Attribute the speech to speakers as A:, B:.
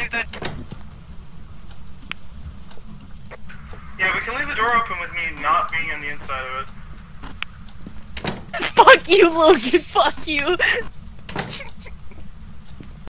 A: leave the...
B: Yeah, we can leave the door open with me not being on the inside of it.
C: Fuck you, Logan, fuck you!